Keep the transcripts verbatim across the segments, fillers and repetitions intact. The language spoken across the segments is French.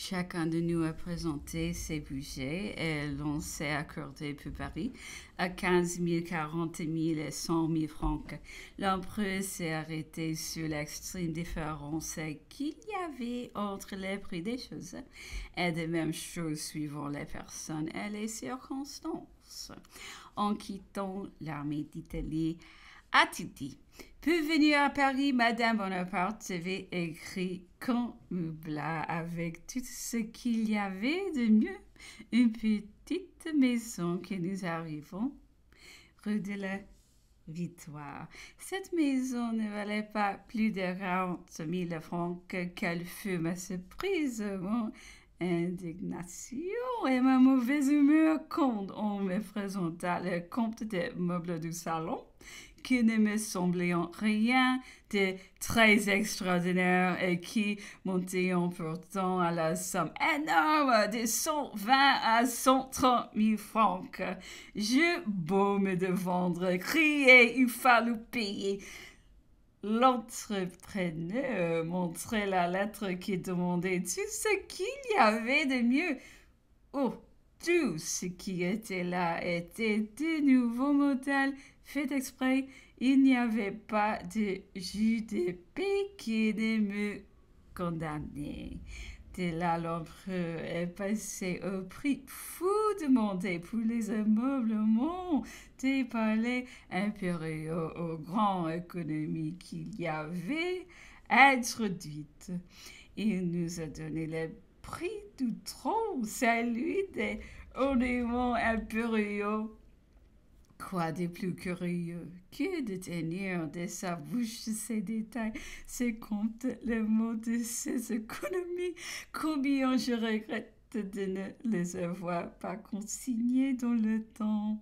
Chacun de nous a présenté ses budgets et l'on s'est accordé pour Paris à quinze mille, quarante mille et cent mille francs. L'empereur s'est arrêté sur l'extrême différence qu'il y avait entre les prix des choses et de même choses suivant les personnes et les circonstances. En quittant l'armée d'Italie, a-t-il dit: pour venir à Paris, Madame Bonaparte avait écrit qu'un meubla avec tout ce qu'il y avait de mieux. Une petite maison que nous arrivons, rue de la Victoire. Cette maison ne valait pas plus de quarante mille francs. Quelle fut ma surprise, mon indignation et ma mauvaise humeur quand on me présenta le compte des meubles du salon, qui ne me semblait en rien de très extraordinaire et qui montait pourtant à la somme énorme de cent vingt à cent trente mille francs. J'eus beau me défendre, crier, il fallut payer. L'entrepreneur montrait la lettre qui demandait tout ce qu'il y avait de mieux. Oh, tout ce qui était là était de nouveaux modèles faits exprès. Il n'y avait pas de jus de paix qui ne me condamnait. De là, l'empereur est passé au prix fou demandé pour les ameublements des palais impériaux aux grandes économies qu'il y avait introduites. Il nous a donné les prix du trône, celui des ornements impériaux. Quoi de plus curieux que de tenir de sa bouche ces détails, ces comptes, les mots de ces économies? Combien je regrette de ne les avoir pas consignés dans le temps.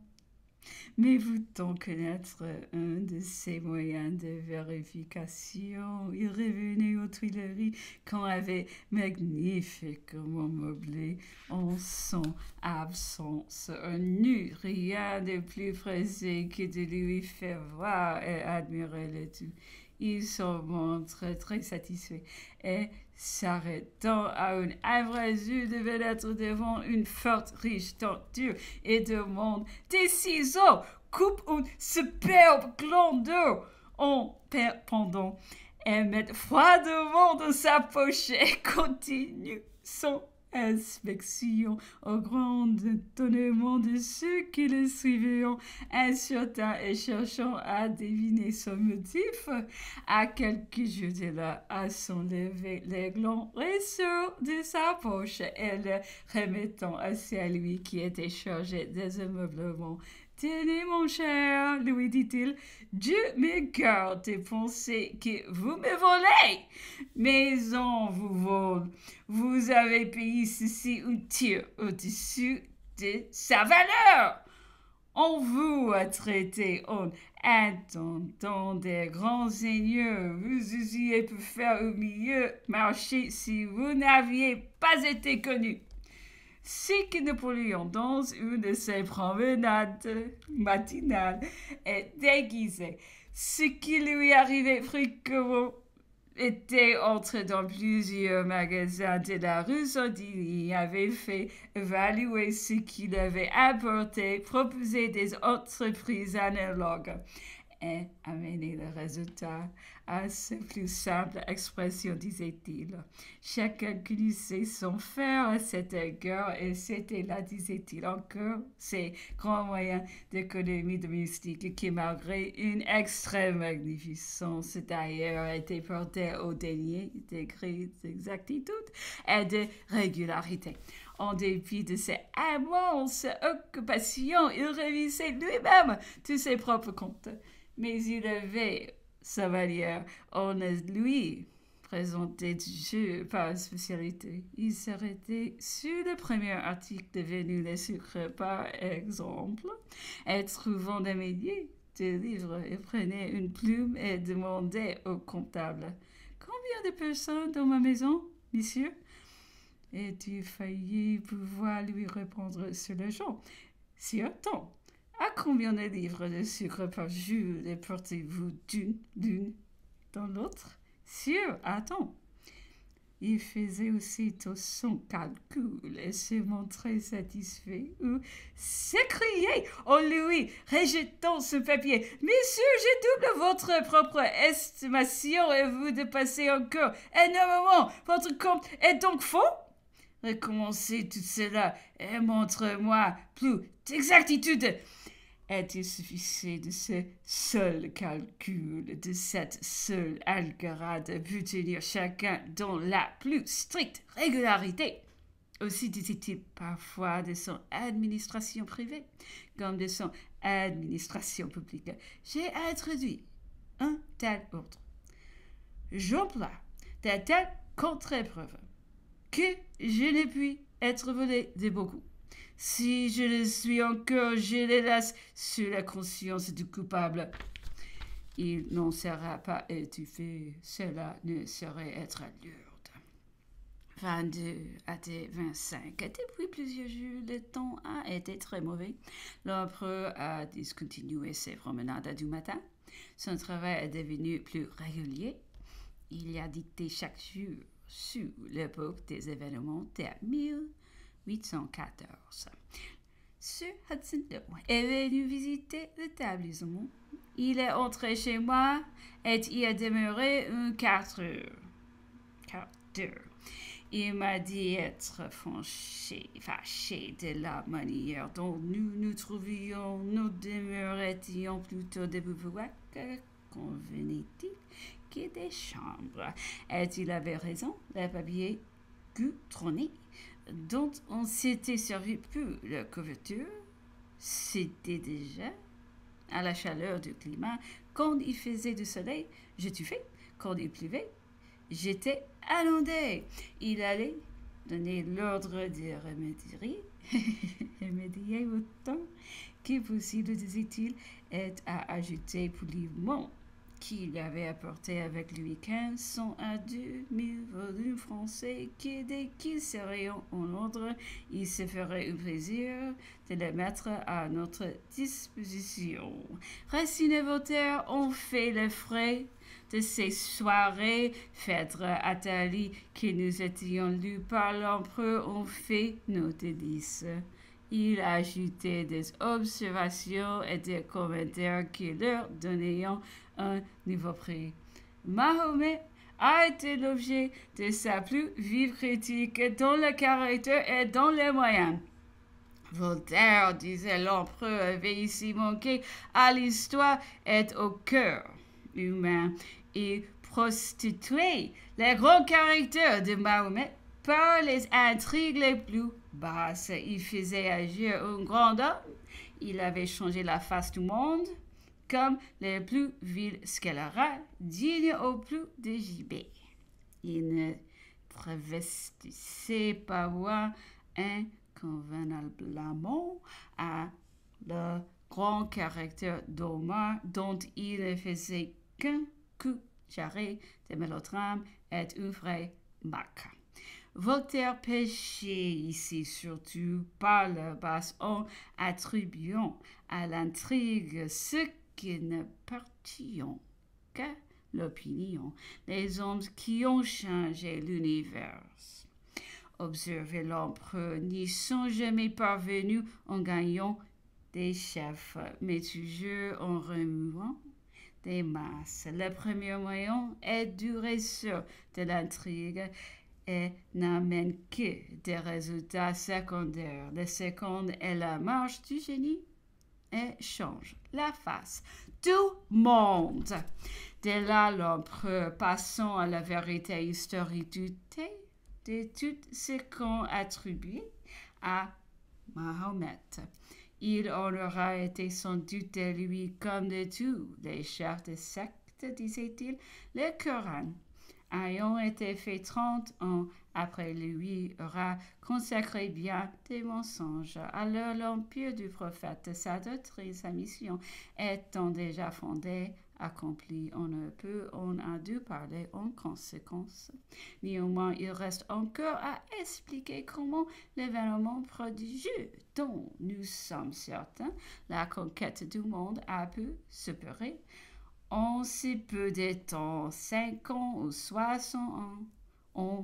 Mais voulant connaître un de ces moyens de vérification, il revenait aux Tuileries qu'on avait magnifiquement meublé en son absence. On n'eut rien de plus pressé que de lui faire voir et admirer le tout. Il se montre très satisfait et, s'arrêtant à une embrasure de fenêtre devant une forte riche tenture, et demande des ciseaux, coupe une superbe glandeur en pendant et met froidement dans sa poche et continue son inspection au grand étonnement de ceux qui le suivaient, incertains et cherchant à deviner son motif. À quelques jours de là, à s'enlever l'aiglon ressort de sa poche et le remettant à celui qui était chargé des ameublements. Tenez, mon cher, lui dit-il, Dieu me garde de penser que vous me volez, mais on vous vole. Vous avez payé ceci un tiers au-dessus de sa valeur. On vous a traité en intendant des grands seigneurs. Vous eussiez pu faire au milieu marché si vous n'aviez pas été connu. C'est que Napoléon, dans une de ses promenades matinales, est déguisé. Ce qui lui arrivait fréquemment était entré dans plusieurs magasins de la rue Sandini, avait fait évaluer ce qu'il avait apporté, proposé des entreprises analogues et amener le résultat à sa plus simple expression, disait-il. Chacun connaissait son faire à cet égard, et c'était là, disait-il encore, ces grands moyens d'économie domestique qui, malgré une extrême magnificence, d'ailleurs, étaient portés au dernier degré d'exactitude et de régularité. En dépit de ses immenses occupations, il révisait lui-même tous ses propres comptes. Mais il avait sa valeur. On ne lui présentait du jeu par spécialité. Il s'arrêtait sur le premier article devenu le sucre, par exemple, et trouvant des milliers de livres, il prenait une plume et demandait au comptable: Combien de personnes dans ma maison, monsieur? Et tu faillis pouvoir lui répondre sur le champ: Sire, tant. À combien de livres de sucre par jour les portez-vous d'une, d'une dans l'autre? Sire, attends. Il faisait aussitôt son calcul et se montrait satisfait ou s'écriait en lui, rejetant ce papier. Monsieur, je double votre propre estimation et vous dépassez encore énormément. Votre compte est donc faux? Recommencez tout cela et montre-moi plus d'exactitude. Est-il suffisait de ce seul calcul, de cette seule algarade, pu tenir chacun dans la plus stricte régularité? Aussi disait-il parfois de son administration privée comme de son administration publique. J'ai introduit un tel ordre. J'emploie de telles contre-preuves que je ne puis être volé de beaucoup. Si je le suis encore, je les laisse sur la conscience du coupable. Il n'en sera pas étouffé, cela ne saurait être lourd. vingt-deux à vingt-cinq. Depuis plusieurs jours, le temps a été très mauvais. L'empereur a discontinué ses promenades du matin. Son travail est devenu plus régulier. Il a dicté chaque jour sur l'époque des événements de mille huit cent quatorze. Sir Hudson est venu visiter l'établissement. Il est entré chez moi et y a demeuré un quatre heures. Quatre heures. Il m'a dit être fâché, fâché de la manière dont nous nous trouvions. Nos demeures étions plutôt des bivouacs, convenait-il, que des chambres. Et il avait raison, les papiers goudronnés dont on s'était servi pour la couverture, c'était déjà à la chaleur du climat. Quand il faisait du soleil, j'étouffais. Quand il pleuvait, j'étais inondé. Il allait donner l'ordre de remédier, remédier autant que possible, disait-il, et à ajouter poliment qu'il avait apporté avec lui quinze cents à deux mille volumes français, que dès qu'ils seraient en ordre, il se ferait un plaisir de les mettre à notre disposition. Racine et Voltaire ont fait les frais de ces soirées Phèdre, Athalie, que nous étions lus par l'empereur, ont fait nos délices. Il ajoutait des observations et des commentaires qui leur donnaient un nouveau prix. Mahomet a été l'objet de sa plus vive critique dans le caractère et dans les moyens. Voltaire disait l'empereur avait ici manqué à l'histoire et au cœur humain. Il prostituait les grands caractères de Mahomet par les intrigues les plus basses. Il faisait agir un grand homme. Il avait changé la face du monde comme les plus vils scélérats, dignes au plus de gibet. Il ne travestissait pas voir inconvenablement à le grand caractère d'Omar, dont il ne faisait qu'un coup jarret de mélodrame et un vrai mac. Voltaire péchait ici surtout par le basse en attribuant à l'intrigue ce qui ne partient qu'à l'opinion des hommes qui ont changé l'univers. Observez l'empereur n'y sont jamais parvenus en gagnant des chefs, mais toujours en remuant des masses. Le premier moyen est du ressort de l'intrigue et n'amène que des résultats secondaires. Le second est la marche du génie et change la face du monde. De là, l'empereur, passant à la vérité historique du thé, de tout ce qu'on attribue à Mahomet. Il en aura été sans doute de lui comme de tous les chefs de secte, disait-il, le Coran, ayant été fait trente ans après lui, aura consacré bien des mensonges. Alors l'empire du prophète, sa doctrine, sa mission étant déjà fondée, accomplie, on ne peut, on a dû parler en conséquence. Néanmoins, il reste encore à expliquer comment l'événement prodigieux dont nous sommes certains, la conquête du monde, a pu s'opérer en si peu de temps, cinq ans ou soixante ans, en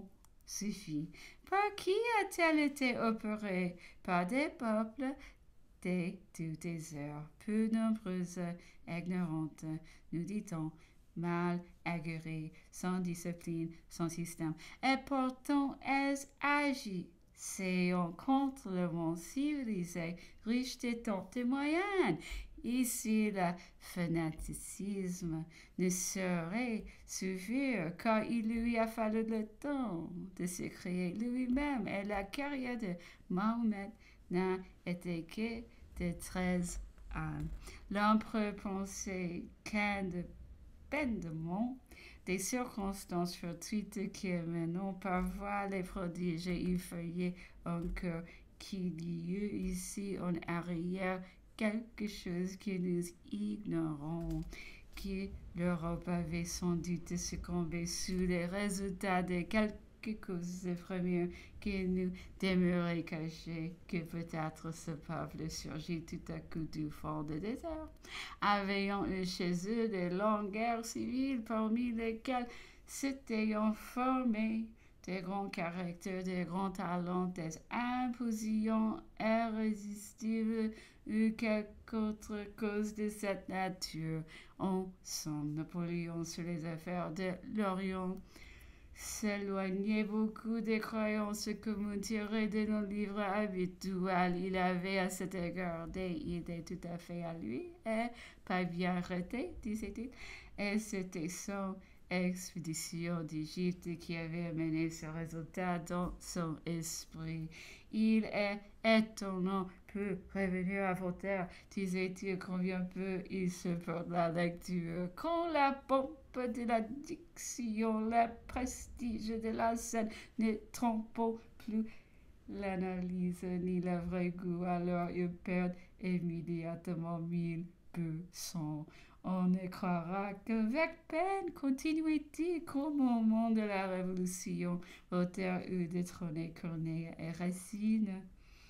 suffit. Par qui a-t-elle été opérée? Par des peuples de toutes les heures, peu nombreuses, ignorantes, nous dit-on, mal aguerries, sans discipline, sans système. Et pourtant, elles agissent. C'est en contre le monde civilisé, riche de tant de moyens. Ici, le fanaticisme ne saurait suffire car il lui a fallu le temps de se créer lui-même et la carrière de Mahomet n'a été que de treize ans. L'empereur pensait qu'indépendamment des circonstances fortuites qui menant parfois les prodiges, il fallait encore qu'il y eût ici en arrière quelque chose que nous ignorons, que l'Europe avait sans doute succombé sous les résultats de quelques causes premières qui nous demeuraient cachées, que peut-être ce peuple surgit tout à coup du fond de désert, ayant eu chez eux de longues guerres civiles parmi lesquelles s'étaient formés des grands caractères, des grands talents, des impositions irrésistibles ou quelque autre cause de cette nature. On sent Napoléon sur les affaires de l'Orient s'éloignait beaucoup des croyances communes tirées de nos livres habituels. Il avait à cet égard des idées tout à fait à lui et pas bien arrêtées, disait-il. Et c'était son expédition d'Égypte qui avait amené ce résultat dans son esprit. Il est étonnant peut revenir à Voltaire, disait-il, combien peu il se porte la lecture. Quand la pompe de la diction, le prestige de la scène ne trompent plus l'analyse ni le vrai goût, alors ils perdent immédiatement mille peu cent. On ne croira qu'avec peine, continuait-il, qu'au moment de la Révolution, Voltaire eut détrôné Corneille et Racine.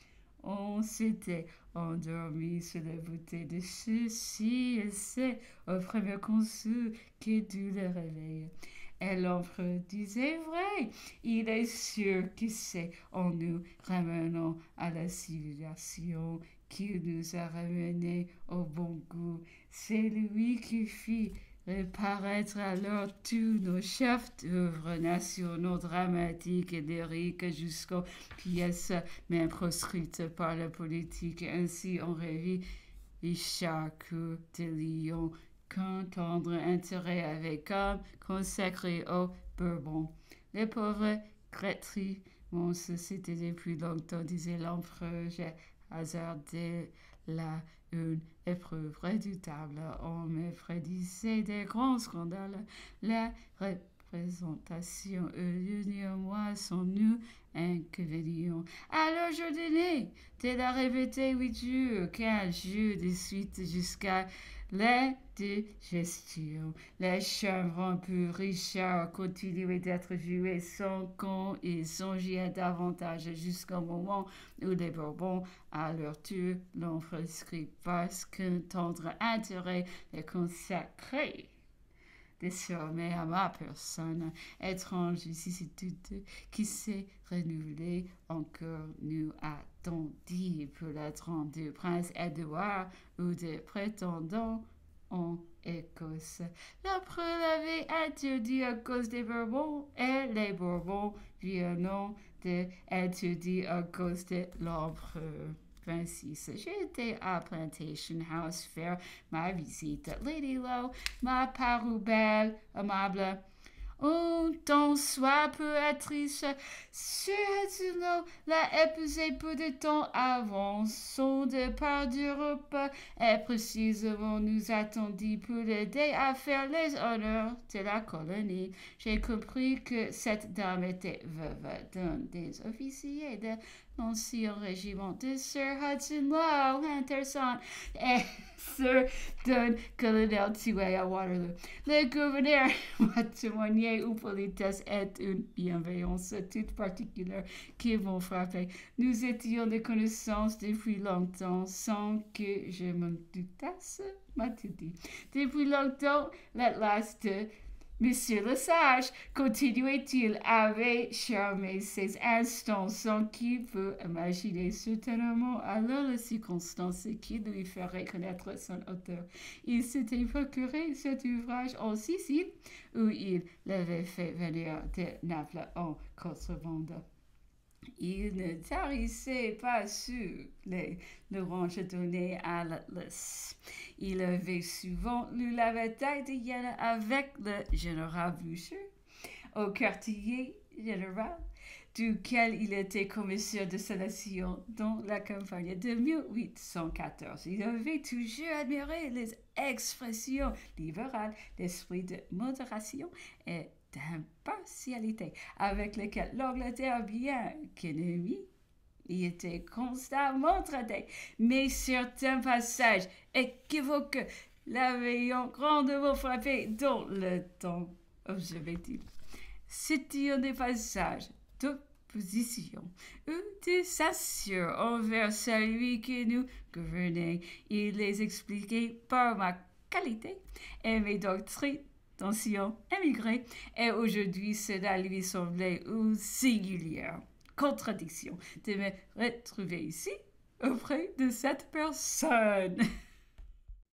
On s'était endormi sur la beauté de ceci et c'est au premier consul qui dut le réveiller. Et l'empereur disait vrai, il est sûr que c'est en nous ramenant à la civilisation qu'il nous a ramenés au bon goût. C'est lui qui fit reparaître alors tous nos chefs d'œuvre nationaux dramatiques et lyriques jusqu'aux pièces même proscrites par la politique. Ainsi on revit chaque de Lyon qu'un tendre intérêt avait comme consacré au Bourbon. Les pauvres Grétry m'ont suscité depuis longtemps, disait l'empereur. J'ai hasardé là une épreuve redoutable. On me prédisait des grands scandales. La représentation eut lieu néanmoins sans nous inconvénients. Alors je donnai de la répéter huit jours, quinze jours de suite jusqu'à la digestion. Les chèvres peu Richard continuaient d'être joués sans con et songeaient davantage jusqu'au moment où les Bourbons, à leur tour, l'ont prescrit parce qu'un tendre intérêt les consacrait. Désormais à ma personne, étrange vicissitude qui s'est renouvelée encore, nous a-t-on dit pour la trône du prince Édouard ou des prétendants en Écosse. L'empereur l'avait interdit à cause des Bourbons et les Bourbons viennent de interdit à cause de l'empereur. vingt-six. J'étais à Plantation House faire ma visite. Lady Lowe m'a paru belle, amable. Un tant soit peu actrice, Sir Hudson l'a épousé peu de temps avant son départ d'Europe et précisément nous attendit pour l'aider à faire les honneurs de la colonie. J'ai compris que cette dame était veuve d'un des officiers de l'ancien régiment de Sir Hudson Lowe. Intéressant. Et Sir John colonel tué à Waterloo. Le gouverneur m'a témoigné une politesse et une bienveillance toute particulière qui m'ont frappé. Nous étions de connaissance depuis longtemps sans que je m'en doutasse, m'a-t-il dit. Depuis longtemps, l'Atlas de Monsieur le sage, continuait-il, avait charmé ces instants sans qu'il pût imaginer certainement alors les circonstances qui lui feraient connaître son auteur. Il s'était procuré cet ouvrage en Sicile, où il l'avait fait venir de Naples en contrebande. Il ne tarissait pas sur les louanges données à l'Atlas. Il avait souvent lu la bataille de Jena avec le général Blücher, au quartier général, duquel il était commissaire de sa nation dans la campagne de mille huit cent quatorze. Il avait toujours admiré les expressions libérales, l'esprit de modération et d'impartialité avec lesquelles l'Angleterre, bien qu'ennemie, y était constamment traitée. Mais certains passages équivoques l'avaient grandement frappé dans le temps, observait-il. C'était des passages d'opposition ou de censure envers celui qui nous gouvernait. Il les expliquait par ma qualité et mes doctrines d'ancien émigré, et aujourd'hui cela lui semblait une singulière contradiction de me retrouver ici auprès de cette personne.